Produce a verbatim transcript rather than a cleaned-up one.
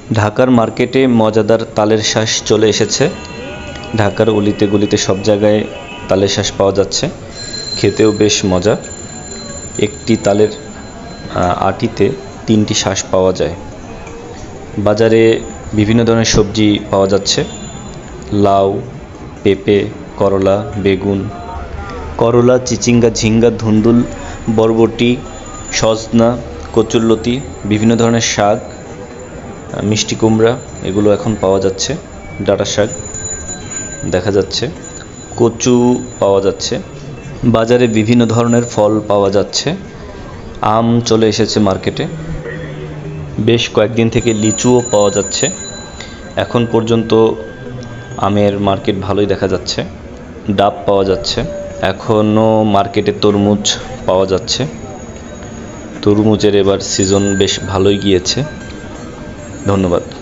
ঢাকার মার্কেটে মজাদার তালের শাঁস চলে এসেছে। ঢাকার অলিতে গলিতে সব জায়গায় তালের শাঁস পাওয়া যাচ্ছে, খেতেও বেশ মজা। একটি তালের আটিতে তিনটি শাঁস পাওয়া যায়। বাজারে বিভিন্ন ধরনের সবজি পাওয়া যাচ্ছে, লাউ, পেঁপে, করলা, বেগুন, করলা, চিচিঙ্গা, ঝিঙ্গা, ধুন্দুল, বরবটি, সজনা, কচুরলতি, বিভিন্ন ধরনের শাক, মিষ্টি কুমড়া, এগুলো এখন পাওয়া যাচ্ছে। ডাঁটা শাক দেখা যাচ্ছে, কচু পাওয়া যাচ্ছে। বাজারে বিভিন্ন ধরনের ফল পাওয়া যাচ্ছে। আম চলে এসেছে মার্কেটে। বেশ কয়েকদিন থেকে লিচুও পাওয়া যাচ্ছে। এখন পর্যন্ত আমের মার্কেট ভালোই দেখা যাচ্ছে। ডাব পাওয়া যাচ্ছে। এখনও মার্কেটে তরমুজ পাওয়া যাচ্ছে। তরমুজের এবার সিজন বেশ ভালোই গিয়েছে। ধন্যবাদ।